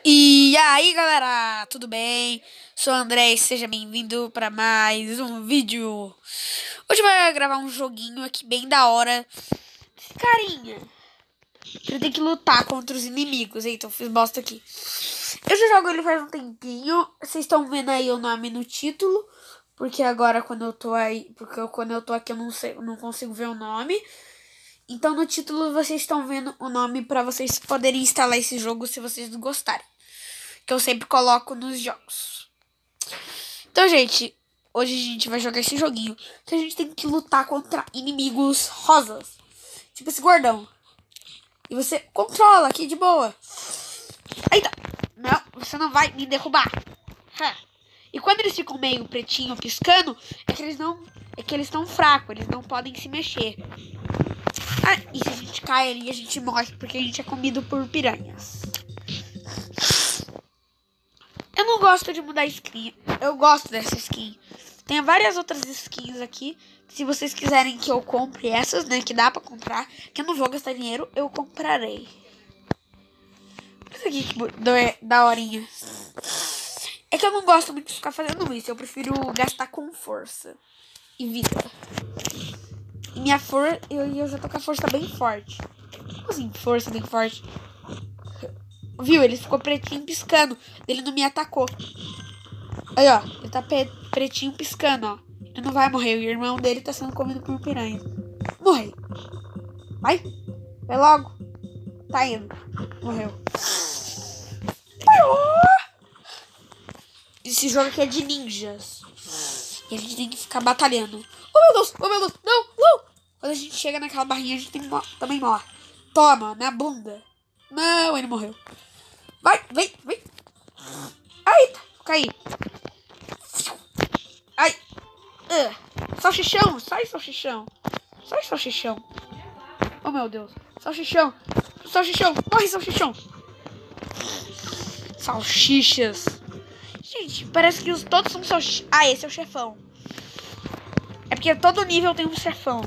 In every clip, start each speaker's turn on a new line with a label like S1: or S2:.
S1: E aí galera, tudo bem? Sou o André e seja bem-vindo para mais um vídeo. Hoje vai gravar um joguinho aqui bem da hora. Carinha, eu tenho que lutar contra os inimigos, então fiz bosta aqui. Eu já jogo ele faz um tempinho. Vocês estão vendo aí o nome no título, porque agora quando eu tô aqui eu não sei, eu não consigo ver o nome. Então no título vocês estão vendo o nome para vocês poderem instalar esse jogo se vocês gostarem, que eu sempre coloco nos jogos. Então, gente, hoje a gente vai jogar esse joguinho que a gente tem que lutar contra inimigos rosas, tipo esse gordão. E você controla aqui de boa. Eita, não, você não vai me derrubar. E quando eles ficam meio pretinho piscando, é que eles estão fracos, eles não podem se mexer. E se a gente cai ali, a gente morre porque a gente é comido por piranhas. Eu não gosto de mudar skin. Eu gosto dessa skin. Tem várias outras skins aqui. Se vocês quiserem que eu compre essas, né? Que dá pra comprar. Que eu não vou gastar dinheiro, eu comprarei. Isso aqui que daorinha. É que eu não gosto muito de ficar fazendo isso. Eu prefiro gastar com força e vida. E minha força... Eu já tô com a força bem forte. Como assim, força bem forte? Viu? Ele ficou pretinho piscando. Ele não me atacou. Aí, ó. Ele tá pretinho piscando, ó. Ele não vai morrer. O irmão dele tá sendo comido por piranha. Morreu. Vai. Vai logo. Tá indo. Morreu. Esse jogo aqui é de ninjas. E a gente tem que ficar batalhando. Oh, meu Deus. Oh, meu Deus. Não, não. Quando a gente chega naquela barrinha, a gente também morre. Toma, na bunda. Não, ele morreu. Vai, vem, vem. Ai, caí. Ai. Salsichão, sai, salsichão. Sai, salsichão. Oh, meu Deus. Salsichão. Salsichão. Morre, salsichão. Salsichas. Gente, parece que todos são salsichas. Ah, esse é o chefão. É porque todo nível tem um chefão.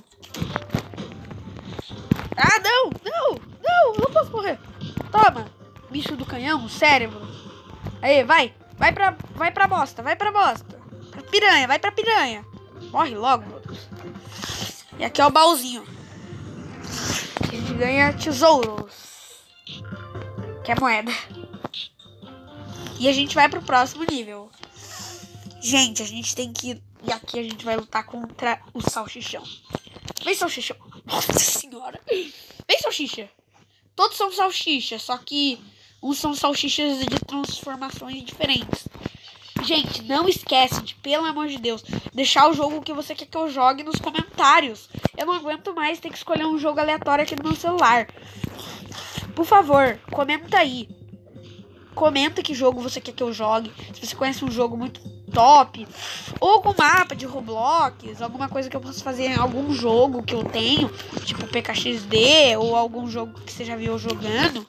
S1: Ah, não. Não, não posso morrer. Toma. Bicho do canhão, cérebro. Aí, vai. Vai pra bosta, vai pra bosta. Pra piranha, vai pra piranha. Morre logo, meu Deus. E aqui é o baúzinho. A gente ganha tesouros. Que é moeda. E a gente vai pro próximo nível. Gente, a gente tem que ir. E aqui a gente vai lutar contra o salsichão. Vem, salsichão. Nossa senhora. Vem, salsicha. Todos são salsichas, só que uns são salsichas de transformações diferentes. Gente, não esquece de, pelo amor de Deus, deixar o jogo que você quer que eu jogue nos comentários. Eu não aguento mais ter que escolher um jogo aleatório aqui no meu celular. Por favor, comenta aí. Comenta que jogo você quer que eu jogue. Se você conhece um jogo muito top, ou algum mapa de Roblox, alguma coisa que eu possa fazer em algum jogo que eu tenho, tipo PKXD, ou algum jogo que você já viu eu jogando,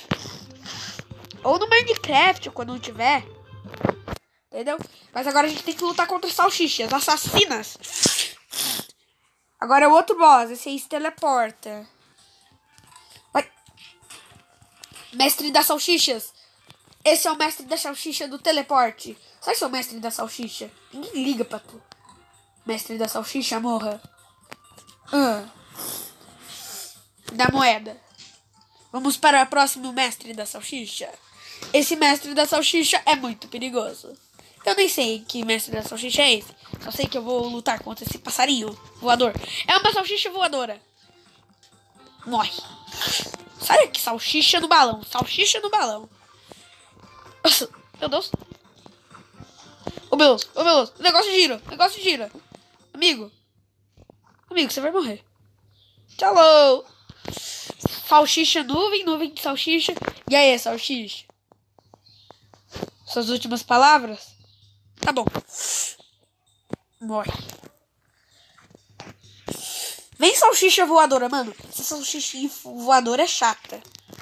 S1: ou no Minecraft, quando não tiver, entendeu? Mas agora a gente tem que lutar contra salsichas assassinas. Agora é o outro boss, esse aí se teleporta. Vai. Mestre das salsichas. Esse é o mestre da salsicha do teleporte. Sabe se é o mestre da salsicha? Ninguém liga pra tu. Mestre da salsicha, morra. Da moeda. Vamos para o próximo mestre da salsicha. Esse mestre da salsicha é muito perigoso. Eu nem sei que mestre da salsicha é esse. Só sei que eu vou lutar contra esse passarinho voador. É uma salsicha voadora. Morre. Sai aqui, salsicha no balão. Salsicha no balão. Nossa, meu Deus. Oh, meu Deus, oh, meu Deus. O negócio gira, Amigo, você vai morrer. Tchau. Salsicha, nuvem de salsicha. E aí, salsicha? Suas últimas palavras? Tá bom. Morre. Vem, salsicha voadora, mano. Essa salsicha voadora é chata.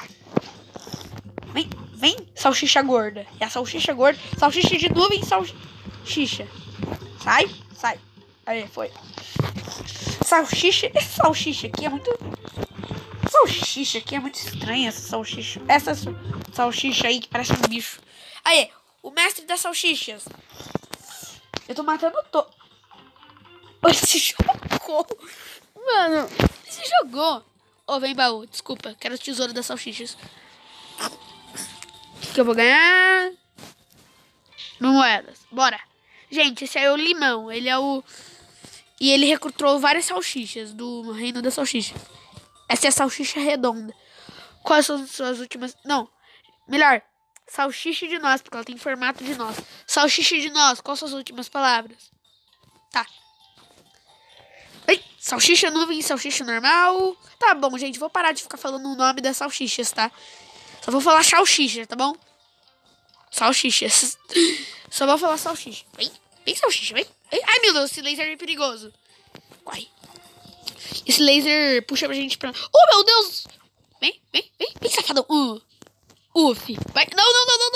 S1: Vem, salsicha gorda. E a salsicha gorda. Salsicha de nuvem, salsicha. Sai. Aí, foi. Salsicha. Esse salsicha aqui é muito salsicha aqui é muito estranha, essa salsicha. Essa salsicha aí que parece um bicho. Aí, o mestre das salsichas. Eu tô matando Ele se jogou. Mano, ele se jogou. Ô, vem baú, desculpa. Quero o tesouro das salsichas. O que eu vou ganhar? Moedas. Bora. Gente, esse aí é o Limão. Ele é o... E ele recrutou várias salsichas do reino das salsichas. Essa é a salsicha redonda. Quais são as suas últimas... Não, melhor. Salsicha de nós, porque ela tem formato de nós. Salsicha de nós, quais são as últimas palavras? Tá. Ei, salsicha nuvem, salsicha normal. Tá bom, gente, vou parar de ficar falando o nome das salsichas, tá? Só vou falar salsicha, tá bom? Salsichas. Só vou falar salsicha. Vem salsicha, vem. Ai, meu Deus, esse laser é perigoso. Vai. Esse laser puxa pra gente pra... Oh, meu Deus! Vem, safadão. Uf. Vai. Não.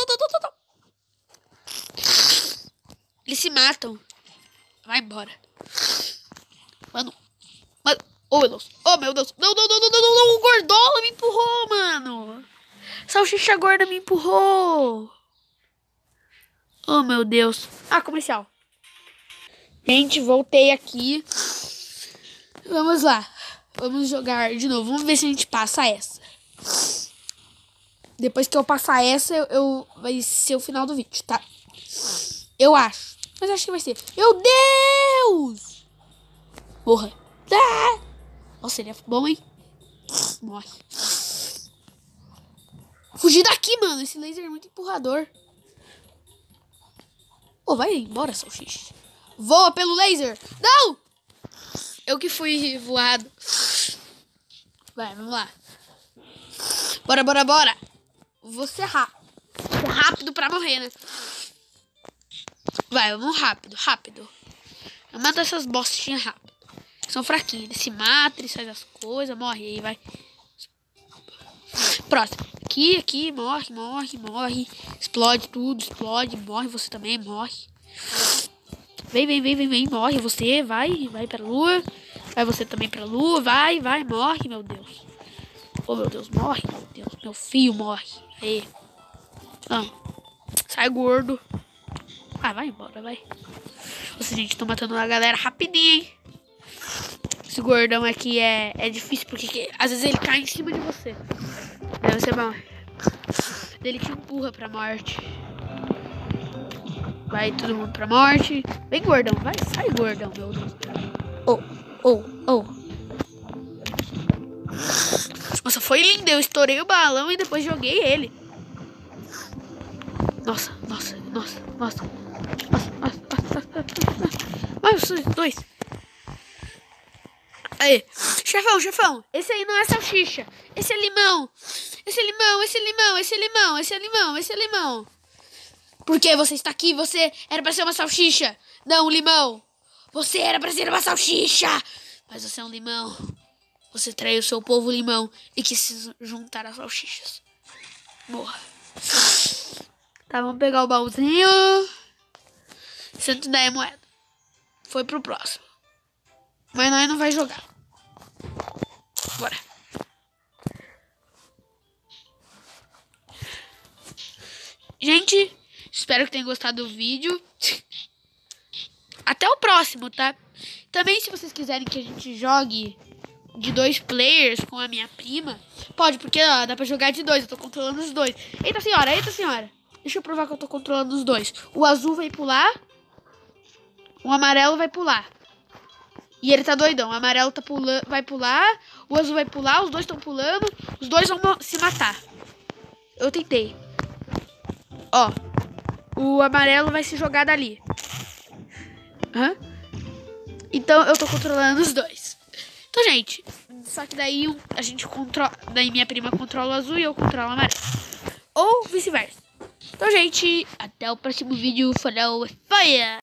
S1: Eles se matam. Vai embora. Mano. Oh, meu Deus. Não. O Gordola me empurrou, mano. Salsicha gorda me empurrou. Oh, meu Deus. Ah, comercial. Gente, voltei aqui. Vamos lá. Vamos jogar de novo. Vamos ver se a gente passa essa. Depois que eu passar essa, vai ser o final do vídeo, tá? Eu acho. Mas acho que vai ser. Meu Deus! Morra. Ah! Nossa, seria bom, hein? Morre. Fugir daqui, mano. Esse laser é muito empurrador. Oh, vai embora, salsicha. Voa pelo laser. Não! Eu que fui voado. Vai, vamos lá. Bora. Vou ser rápido. Rápido pra morrer, né? Vai, vamos rápido. Eu mato essas bostinhas rápido. São fraquinhos. Eles se matam, eles fazem as coisas, morre aí, vai. Próximo. Aqui, morre. Explode tudo, morre, você também, morre. Vem, morre você, vai pra lua. Vai você também pra lua, vai, morre, meu Deus. Oh, meu Deus, morre, meu Deus. Meu filho morre. Aí. Não. Sai, gordo. Ah, vai embora, vai. Nossa, gente, tô matando a galera rapidinho, hein. Esse gordão aqui é difícil, porque às vezes ele cai em cima de você. Deve ser bom. Ele te empurra pra morte. Vai todo mundo pra morte. Vem, gordão, vai. Sai, gordão, meu Deus. Oh. Nossa, foi lindo. Eu estourei o balão e depois joguei ele. Nossa. Ai, os dois. Aí. Chefão. Esse aí não é salsicha. Esse é limão. Esse é limão. Por que você está aqui? Você era pra ser uma salsicha. Não, limão. Você era pra ser uma salsicha. Mas você é um limão. Você traiu o seu povo limão e quis se juntar às salsichas. Morra. Tá, vamos pegar o baúzinho. 110 moedas. Foi pro próximo. Mas nós não vai jogar. Bora. Gente, espero que tenham gostado do vídeo. Até o próximo, tá? Também, se vocês quiserem que a gente jogue de 2 players com a minha prima, pode, porque ó, dá pra jogar de 2. Eu tô controlando os 2. Eita senhora. Deixa eu provar que eu tô controlando os 2. O azul vai pular. O amarelo vai pular. E ele tá doidão. O amarelo tá vai pular. O azul vai pular. Os dois estão pulando. Os dois vão se matar. Eu tentei. Ó. O amarelo vai se jogar dali. Então eu tô controlando os dois. Então, gente. Só que daí a gente controla. Daí minha prima controla o azul e eu controlo o amarelo. Ou vice-versa. Então, gente. Até o próximo vídeo. Falou. Foi!